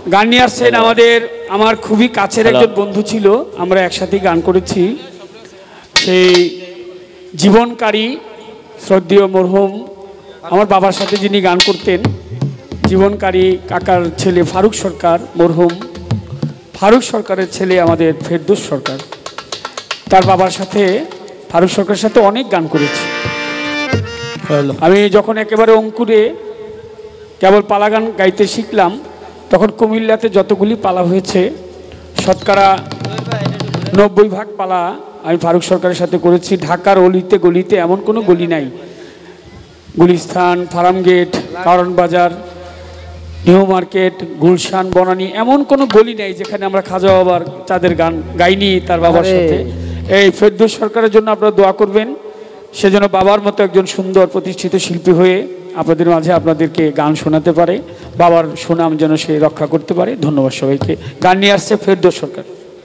গান নিয়ে আসছেন আমার খুবই কাছের একজন বন্ধু ছিল, আমরা একসাথে গান করেছি। সেই জীবনকারী শ্রদ্ধেয় মরহুম আমার বাবার সাথে যিনি গান করতেন, জীবনকারী কাকার ছেলে ফারুক সরকার, মরহুম ফারুক সরকারের ছেলে আমাদের ফেরদৌস সরকার, তার বাবার সাথে ফারুক সরকারের সাথে অনেক গান করেছি। আমি যখন একেবারে অঙ্কুরে কেবল পালা গান গাইতে শিখলাম, তখন কুমিল্লাতে যতগুলি পালা হয়েছে শতকরা 90% পালা আমি ফারুক সরকারের সাথে করেছি। ঢাকার অলিতে গলিতে এমন কোনো গলি নাই, গুলিস্তান, ফার্মগেট, কারণ বাজার, নিউ মার্কেট, গুলশান, বনানী, এমন কোনো গলি নেই যেখানে আমরা খাজা বাবার চাঁদের গান গাইনি তার বাবার সাথে। এই ফেরদৌস সরকারের জন্য আপনারা দোয়া করবেন, সেজন্য বাবার মতো একজন সুন্দর প্রতিষ্ঠিত শিল্পী হয়ে আপনাদের মাঝে আপনাদেরকে গান শোনাতে পারে, বাবার সুনাম যেন সে রক্ষা করতে পারে। ধন্যবাদ সবাইকে। গান নিয়ে আসছে ফেরদৌস সরকার।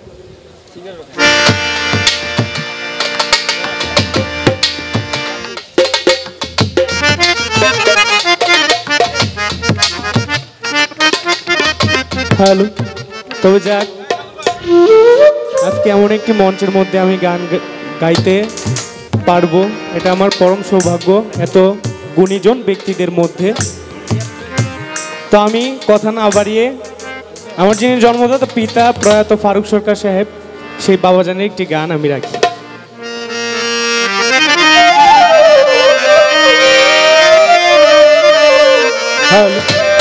হ্যালো, তবে যাক, আজকে এমন একটি মঞ্চের মধ্যে আমি গান গাইতে পারবো, এটা আমার পরম সৌভাগ্য এত গুণীজন ব্যক্তিদের মধ্যে। তো আমি কথা না বাড়িয়ে আমার যিনি জন্মদাতা পিতা প্রয়াত ফারুক সরকার সাহেব, সেই বাবাজানের একটি গান আমি রাখি। হ্যালো,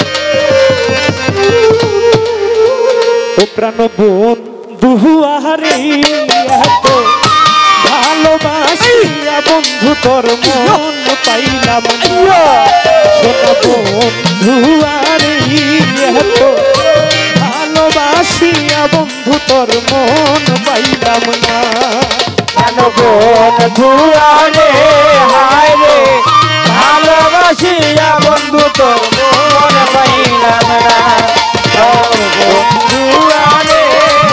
ও প্রাণ বন্ধু আহারে এত ভালোবাসিয়া বন্ধু তোর মন পাইলাম না, সোনা বন্ধু আরে এত ভালোবাসিয়া বন্ধু তোর মন পাইলাম না, বন্ধু আরে হায় রে ভালোবাসিয়া বন্ধু তোর মন পাইলাম না, বন্ধু আরে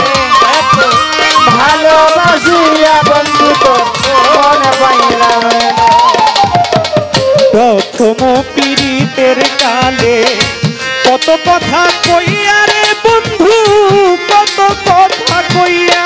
ভালোবাসিয়া বন্ধু তোর মন পাইলাম না। প্রথম পীড়িতের কালে কত কথা কইয়া রে বন্ধু, কত কথা কইয়া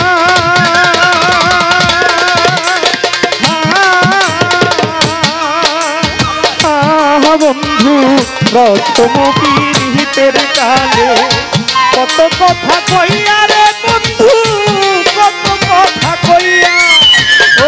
বন্ধু, প্রথম পীড়িতের কালে কত কথা কইয়া রে বন্ধু, কত কথা কইয়া ও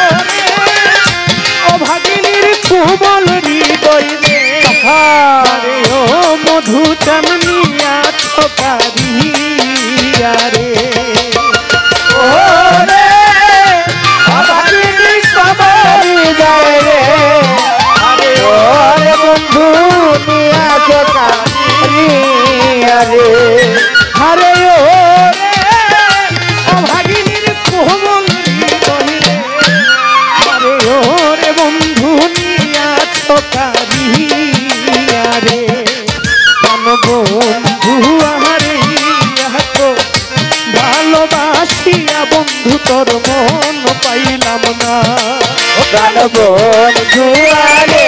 ও ভাগিনীর কোমল হৃদয় রে আরে ও মধু চামনিয়া ঠকারিয়া রে ও রে ভাগিনীর কোমল হৃদয় রে আরে ও রে বন্ধু নিয়া ঠকারিয়া রে আরে ও রে ও ভাগিনীর কোমল হৃদয় রে আরে ও রে বন্ধু নিয়া ঠকারিয়া রে, কেন বন্ধু আহারে এত ভালোবাসিয়া বন্ধু তোর মন পাইলাম না, প্রাণ বন্ধু আরে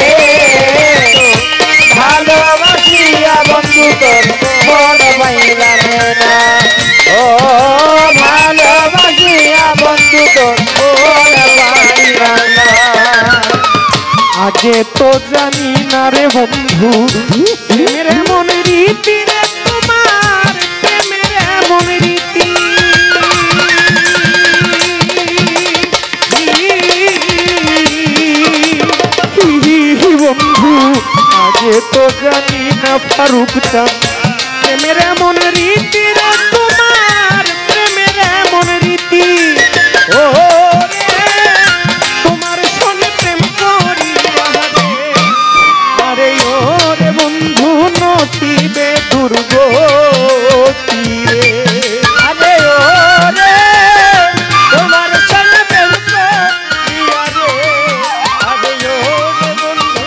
ভালোবাসিয়া বন্ধু তোর মন পাইলাম না, ও ভালোবাসিয়া বন্ধু তোর মন পাইলাম না। আগে তো জানি না রে বন্ধু প্রেমের এমন রীতি রে, তোমার প্রেমের এমন রীতি, বন্ধু আগে তো জানি না ফারুক চাঁদ প্রেমের এমন রীতি রে, তোমার প্রেমের এমন রীতি, ও রে তোমার সঙ্গে প্রেম করি আরে ও রে বন্ধু নসিবে দুর্গতি রে, আরে ও রে তোমার সঙ্গে প্রেম করি আরে আরে ও রে বন্ধু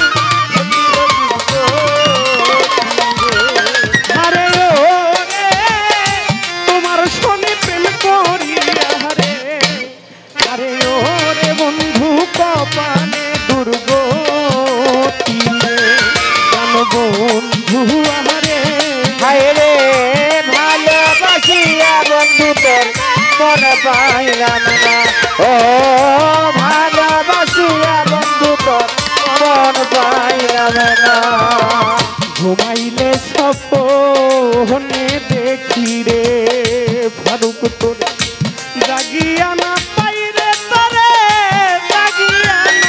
আরে ও রে তোমার সঙ্গে প্রেম করি আরে মনে পাইলাম না ও ভালোবাসিয়া বন্ধু তোর মন পাইলাম না ঘুমাইলে স্বপ্নে দেখি রে ফারুক তোর জাগিয়া না পাই রে তোরে জাগিয়া না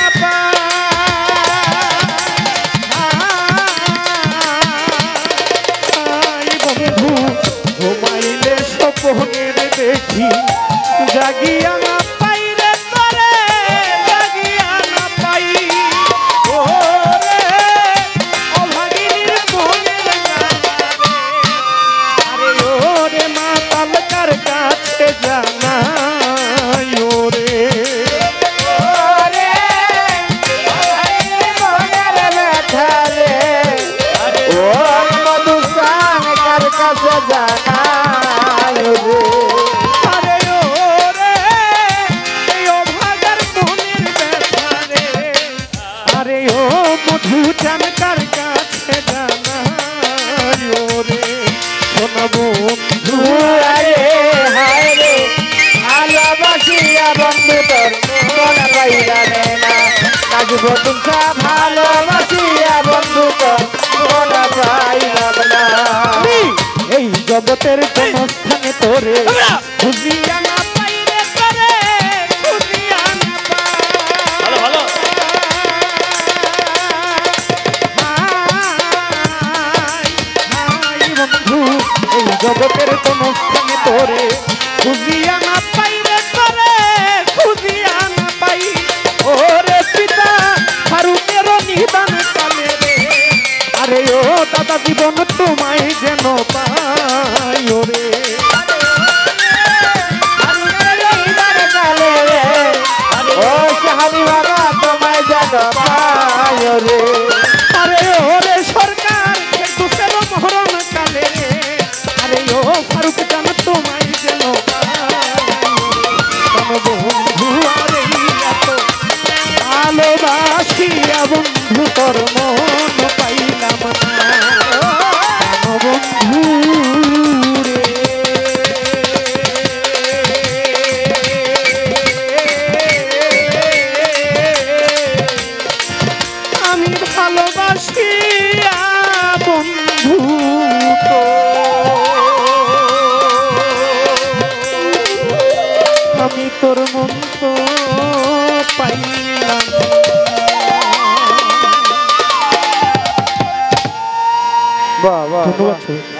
পাই বন্ধু ঘুমাইলে স্বপ্নে দেখি জাগিয়া না পাই রে তোরে জাগিয়া না পাই ও রে অভাগীর মনের আরে ও রে মাতাল কার কাছে জানাই ও রে ওরে মনের ব্যথা রে ও মধুসান কার কাছে জানাই রে আরে ও রে এই অভাগার মনের ব্যথা রে আরে ও মধু চান কার কাছে জানাই ও রে সোনা বন্ধু আরে হায় রে ভালোবাসিয়া বন্ধু তোর মন পাইলাম না নাচব তুমসা ভালোবাসিয়া বন্ধু তোর মন পাইলাম না এই জগতের কোন স্থানে তোরে খুঁজিয়া না পাই রে তোরে খুঁজিয়া না পাই ভালো ভালো হাই বন্ধু এই জগতের কোন স্থানে তোরে খুঁজিয়া না পাই রে তোরে খুঁজিয়া না পাই ওরে পিতা ফারুকের নিদান কালে রে আরে ও দাদা জীবন তোমায় যেন পাই ওরে ও শাহানি বাবা তোমায় যেন পাই রে আরে ওরে সরকার দুঃখের মহরণ কালে রে আরে ও ফারুক জান তোমায় যেন বন্ধু আরে এত ভালোবাসিয়া বন্ধু তোর মন পাইলাম না বন্ধু রে আমি ভালোবাসিয়া বন্ধু তো আমি তোর মন তো পাইলাম বাহ বাহ ধন্যবাদ।